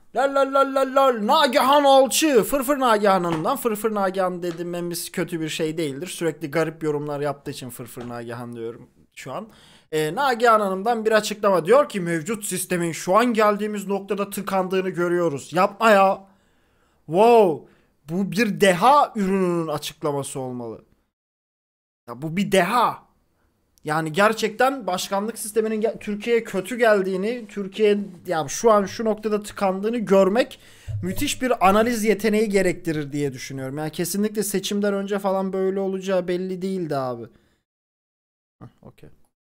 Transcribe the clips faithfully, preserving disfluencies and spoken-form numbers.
Lal lal lal lal lal. Nagihan Alçı. Fırfır Nagihan Hanım'dan. Fırfır Nagihan dememiz kötü bir şey değildir. Sürekli garip yorumlar yaptığı için Fırfır Nagihan diyorum şu an. Ee, Nagihan Hanım'dan bir açıklama. Diyor ki mevcut sistemin şu an geldiğimiz noktada tıkandığını görüyoruz. Yapma ya. Wow. Bu bir deha ürününün açıklaması olmalı. Ya bu bir deha. Yani gerçekten başkanlık sisteminin Türkiye'ye kötü geldiğini, Türkiye ya şu an şu noktada tıkandığını görmek müthiş bir analiz yeteneği gerektirir diye düşünüyorum. Yani kesinlikle seçimden önce falan böyle olacağı belli değildi abi. Okey.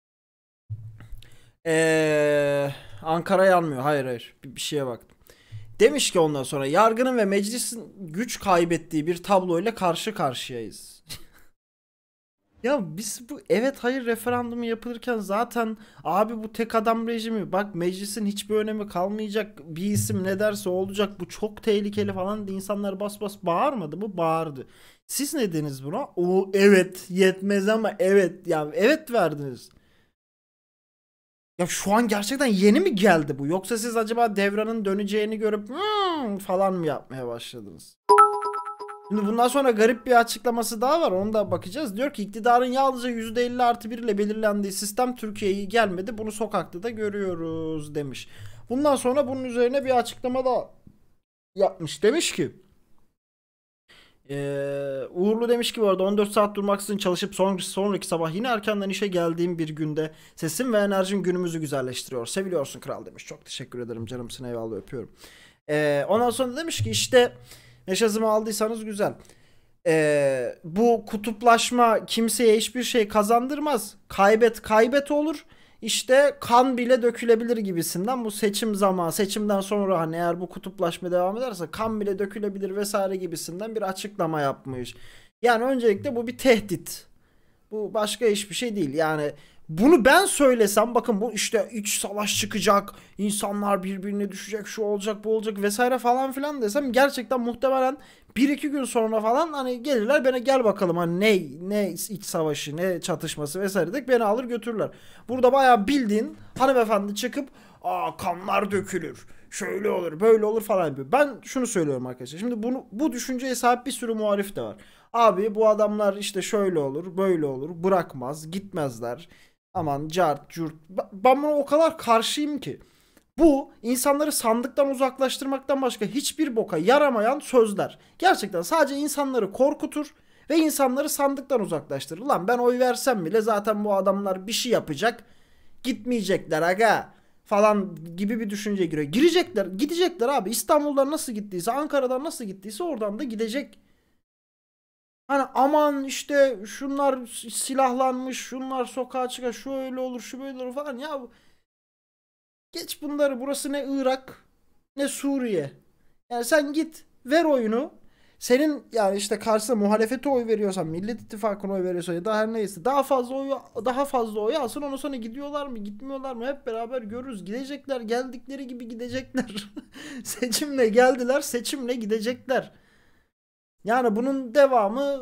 Ee, Ankara yanmıyor. Hayır hayır. Bir, bir şeye baktım. Demiş ki ondan sonra yargının ve meclisin güç kaybettiği bir tabloyla karşı karşıyayız. Ya biz bu evet hayır referandumu yapılırken zaten abi bu tek adam rejimi bak meclisin hiçbir önemi kalmayacak bir isim ne derse olacak bu çok tehlikeli falan diye insanlar bas bas bağırmadı mı? Bağırdı. Siz ne dediniz buna? O evet yetmez ama evet ya evet verdiniz. Ya şu an gerçekten yeni mi geldi bu? Yoksa siz acaba devranın döneceğini görüp "Hmm" falan mı yapmaya başladınız? Şimdi bundan sonra garip bir açıklaması daha var. Onu da bakacağız. Diyor ki iktidarın yalnızca yüzde elli artı bir ile belirlendiği sistem Türkiye'ye gelmedi. Bunu sokakta da görüyoruz demiş. Bundan sonra bunun üzerine bir açıklama da yapmış. Demiş ki ee, Uğurlu demiş ki bu arada on dört saat durmaksızın çalışıp son, sonraki sabah yine erkenden işe geldiğim bir günde sesim ve enerjim günümüzü güzelleştiriyor. Seviliyorsun kral demiş. Çok teşekkür ederim canımsın eyvallah öpüyorum. Ee, ondan sonra demiş ki işte meşazımı aldıysanız güzel. Ee, bu kutuplaşma kimseye hiçbir şey kazandırmaz. Kaybet kaybet olur. İşte kan bile dökülebilir gibisinden bu seçim zamanı seçimden sonra hani eğer bu kutuplaşma devam ederse kan bile dökülebilir vesaire gibisinden bir açıklama yapmış. Yani öncelikle bu bir tehdit. Bu başka hiçbir şey değil. Yani bunu ben söylesem bakın bu işte iç savaş çıkacak, insanlar birbirine düşecek, şu olacak, bu olacak vesaire falan filan desem gerçekten muhtemelen bir iki gün sonra falan hani gelirler bana gel bakalım hani ne ne iç savaşı, ne çatışması vesaire de beni alır götürürler. Burada bayağı bildiğin hanımefendi çıkıp aa kanlar dökülür. Şöyle olur, böyle olur falan yapıyor. Ben şunu söylüyorum arkadaşlar. Şimdi bunu bu düşünceye sahip bir sürü muhalif de var. Abi bu adamlar işte şöyle olur, böyle olur, bırakmaz, gitmezler. Aman cart, curt. Ben buna o kadar karşıyım ki. Bu insanları sandıktan uzaklaştırmaktan başka hiçbir boka yaramayan sözler. Gerçekten sadece insanları korkutur ve insanları sandıktan uzaklaştırır. Lan ben oy versem bile zaten bu adamlar bir şey yapacak. Gitmeyecekler aga falan gibi bir düşünceye giriyor. Girecekler, gidecekler abi. İstanbul'dan nasıl gittiyse, Ankara'dan nasıl gittiyse oradan da gidecek. Hani aman işte şunlar silahlanmış, şunlar sokağa çıkar, şu öyle olur, şu böyle olur falan. Ya geç bunları. Burası ne Irak, ne Suriye. Yani sen git, ver oyunu. Senin yani işte karşısına muhalefete oy veriyorsan, Millet İttifakı'na oy veriyorsan ya da her neyse daha fazla oy daha fazla oy alsın. Ondan sonra gidiyorlar mı, gitmiyorlar mı hep beraber görürüz. Gidecekler, geldikleri gibi gidecekler. Seçimle geldiler, seçimle gidecekler. Yani bunun devamı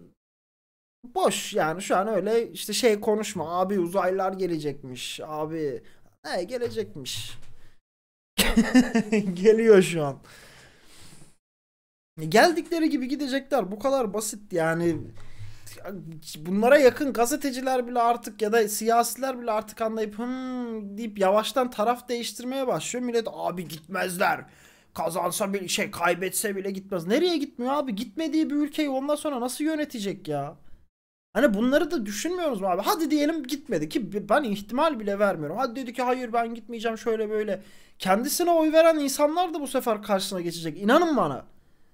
boş yani şu an öyle işte şey konuşma abi uzaylılar gelecekmiş abi ne gelecekmiş geliyor şu an geldikleri gibi gidecekler bu kadar basit yani bunlara yakın gazeteciler bile artık ya da siyasiler bile artık anlayıp hım deyip yavaştan taraf değiştirmeye başlıyor millet abi gitmezler kazansa bir şey kaybetse bile gitmez nereye gitmiyor abi gitmediği bir ülkeyi ondan sonra nasıl yönetecek ya. Hani bunları da düşünmüyoruz mu abi? Hadi diyelim gitmedi ki ben ihtimal bile vermiyorum. Hadi dedi ki hayır ben gitmeyeceğim şöyle böyle. Kendisine oy veren insanlar da bu sefer karşısına geçecek. İnanın bana.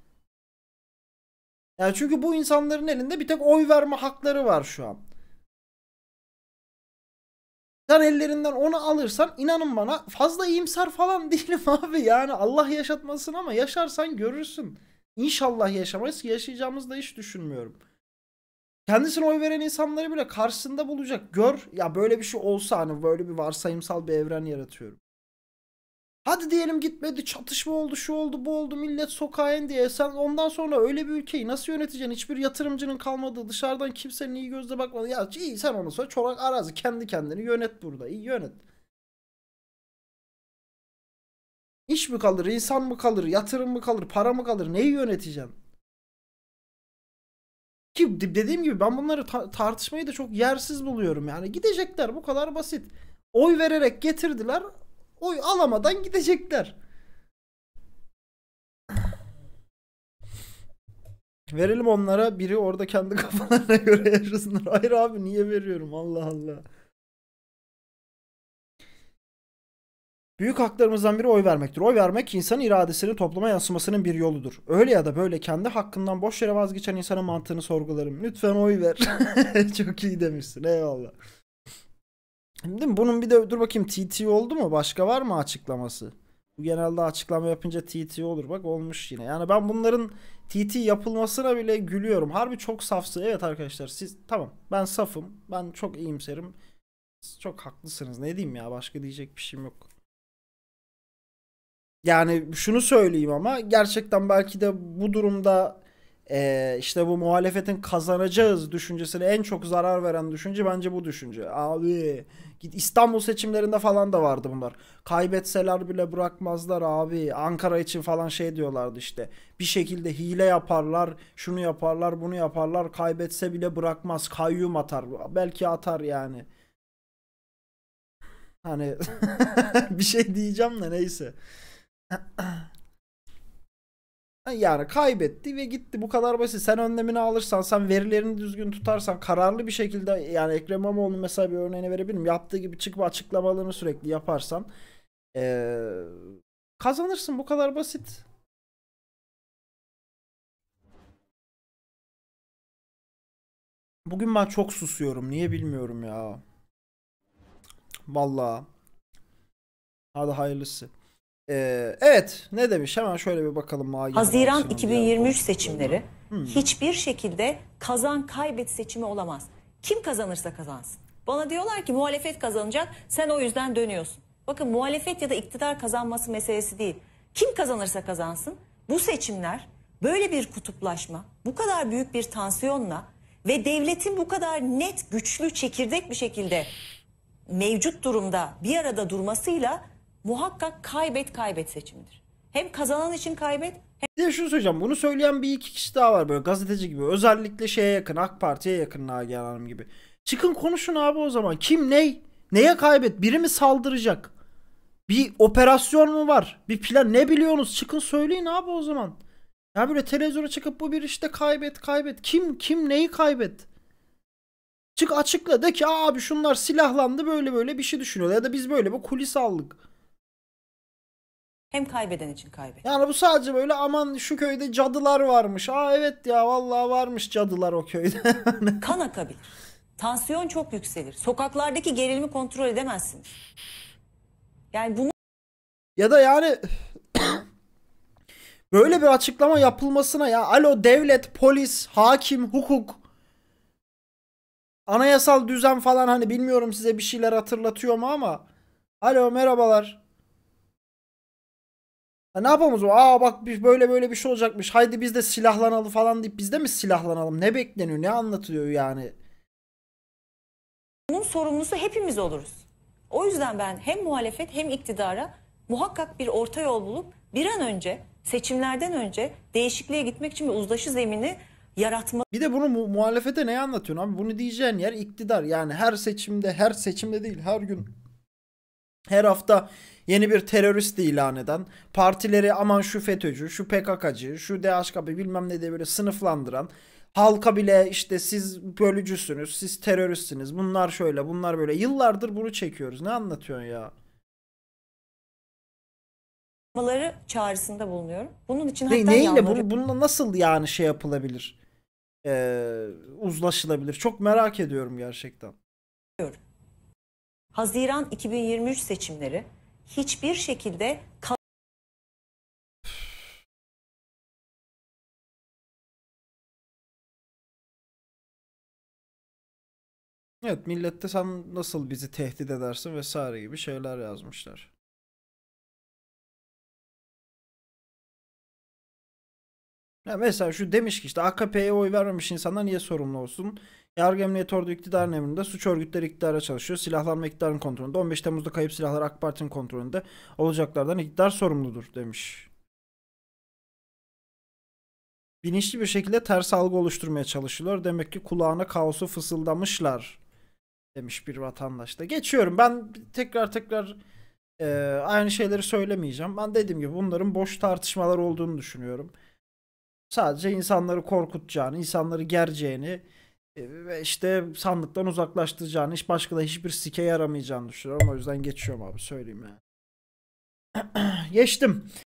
Yani çünkü bu insanların elinde bir tek oy verme hakları var şu an. Sen ellerinden onu alırsan inanın bana fazla iyimser falan değilim abi. Yani Allah yaşatmasın ama yaşarsan görürsün. İnşallah yaşamayız ki yaşayacağımızı da hiç düşünmüyorum. Kendisine oy veren insanları bile karşısında bulacak. Gör ya böyle bir şey olsa hani böyle bir varsayımsal bir evren yaratıyorum. Hadi diyelim gitmedi çatışma oldu şu oldu bu oldu millet sokağa indi diye. Sen ondan sonra öyle bir ülkeyi nasıl yöneteceksin? Hiçbir yatırımcının kalmadığı dışarıdan kimsenin iyi gözle bakmadı. Ya iyi sen onu sonra çorak arazi kendi kendini yönet burada iyi yönet. İş mi kalır, insan mı kalır, yatırım mı kalır, para mı kalır? Neyi yöneteceksin? Ki dediğim gibi ben bunları ta- tartışmayı da çok yersiz buluyorum. Yani gidecekler, bu kadar basit. Oy vererek getirdiler. Oy alamadan gidecekler. Verelim onlara, biri orada kendi kafalarına göre yaşasınlar. Hayır abi, niye veriyorum, Allah Allah. Büyük haklarımızdan biri oy vermektir. Oy vermek insan iradesini topluma yansımasının bir yoludur. Öyle ya da böyle kendi hakkından boş yere vazgeçen insanın mantığını sorgularım. Lütfen oy ver. Çok iyi demişsin. Eyvallah. Değil mi? Bunun bir de dur bakayım, T T oldu mu? Başka var mı açıklaması? Bu genelde açıklama yapınca T T olur. Bak olmuş yine. Yani ben bunların T T yapılmasına bile gülüyorum. Harbi çok safsı. Evet arkadaşlar, siz tamam. Ben safım. Ben çok iyimserim. Siz çok haklısınız. Ne diyeyim ya? Başka diyecek bir şeyim yok. Yani şunu söyleyeyim, ama gerçekten belki de bu durumda eee, işte bu muhalefetin kazanacağız düşüncesine en çok zarar veren düşünce bence bu düşünce. Abi git İstanbul seçimlerinde falan da vardı bunlar. Kaybetseler bile bırakmazlar abi. Ankara için falan şey diyorlardı işte. Bir şekilde hile yaparlar, şunu yaparlar, bunu yaparlar. Kaybetse bile bırakmaz. Kayyum atar. Belki atar yani. Hani bir şey diyeceğim de neyse. Yani kaybetti ve gitti, bu kadar basit. Sen önlemini alırsan, sen verilerini düzgün tutarsan, kararlı bir şekilde, yani Ekrem İmamoğlu mesela bir örneğini verebilirim. Yaptığı gibi çıkıp açıklamalarını sürekli yaparsan ee, kazanırsın, bu kadar basit. Bugün ben çok susuyorum. Niye bilmiyorum ya. Vallahi. Hadi hayırlısı. Ee, evet, ne demiş? Hemen şöyle bir bakalım Magi Haziran Habertürk'ün diğer iki bin yirmi üç seçimleri konuştuklarına. Hmm. hiçbir şekilde kazan kaybet seçimi olamaz. Kim kazanırsa kazansın. Bana diyorlar ki muhalefet kazanacak, sen o yüzden dönüyorsun. Bakın, muhalefet ya da iktidar kazanması meselesi değil. Kim kazanırsa kazansın, bu seçimler böyle bir kutuplaşma, bu kadar büyük bir tansiyonla ve devletin bu kadar net, güçlü, çekirdek bir şekilde mevcut durumda bir arada durmasıyla muhakkak kaybet kaybet seçimidir. Hem kazanan için kaybet. Bir de şunu söyleyeceğim. Bunu söyleyen bir iki kişi daha var, böyle gazeteci gibi. Özellikle şeye yakın, AK Parti'ye yakın Nagihan Hanım gibi. Çıkın konuşun abi o zaman. Kim ney? Neye kaybet? Biri mi saldıracak? Bir operasyon mu var? Bir plan ne biliyorsunuz? Çıkın söyleyin abi o zaman. Ya böyle televizyona çıkıp bu bir işte kaybet kaybet. Kim kim neyi kaybet? Çık açıkla, de ki abi şunlar silahlandı, böyle böyle bir şey düşünüyorlar. Ya da biz böyle bir kulis aldık. Hem kaybeden için kaybet. Yani bu sadece böyle aman şu köyde cadılar varmış. Aa evet ya, vallahi varmış cadılar o köyde. Kan akabilir. Tansiyon çok yükselir. Sokaklardaki gerilimi kontrol edemezsiniz. Yani bunu Ya da yani böyle bir açıklama yapılmasına, ya alo devlet, polis, hakim, hukuk, anayasal düzen falan, hani bilmiyorum size bir şeyler hatırlatıyor mu ama alo merhabalar. Ha, ne yapalım o zaman? Aa bak bir- böyle böyle bir şey olacakmış. Haydi biz de silahlanalım falan deyip biz de mi silahlanalım? Ne bekleniyor? Ne anlatılıyor yani? bunun sorumlusu hepimiz oluruz. O yüzden ben hem muhalefet hem iktidara muhakkak bir orta yol bulup bir an önce, seçimlerden önce değişikliğe gitmek için bir uzlaşı zemini yaratma. Bir de bunu mu- muhalefete ne anlatıyorsun abi? Bunu diyeceğin yer iktidar. Yani her seçimde, her seçimde değil, her gün, her hafta yeni bir terörist ilan eden, partileri aman şu FETÖ'cü, şu P K K'cı, şu D H K P bilmem ne diye böyle sınıflandıran, halka bile işte siz bölücüsünüz, siz teröristsiniz, bunlar şöyle, bunlar böyle. Yıllardır bunu çekiyoruz. Ne anlatıyorsun ya? Ları çağrısında bulunuyorum. Bunun için Ne, hatta neyle yalvarıyorum. bunu, bununla nasıl yani şey yapılabilir? Ee, uzlaşılabilir. Çok merak ediyorum gerçekten. Haziran iki bin yirmi üç seçimleri hiçbir şekilde Evet, millette sen nasıl bizi tehdit edersin vesaire gibi şeyler yazmışlar. Ya mesela şu demiş ki işte A K P'ye oy vermemiş insanlar niye sorumlu olsun? Yargı Emniyet Ordu iktidarın emrinde, suç örgütleri iktidara çalışıyor. Silahlanma iktidarın kontrolünde. on beş Temmuz'da kayıp silahlar AK Parti'nin kontrolünde olacaklardan iktidar sorumludur demiş. Bilinçli bir şekilde ters algı oluşturmaya çalışıyorlar. Demek ki kulağına kaosu fısıldamışlar demiş bir vatandaş da. Geçiyorum. Ben tekrar tekrar e, aynı şeyleri söylemeyeceğim. Ben dediğim gibi bunların boş tartışmalar olduğunu düşünüyorum. Sadece insanları korkutacağını, insanları gereceğini e, ve işte sandıktan uzaklaştıracağını, hiç başka da hiçbir sike yaramayacağını düşünüyorum. O yüzden geçiyorum abi, söyleyeyim yani. Geçtim.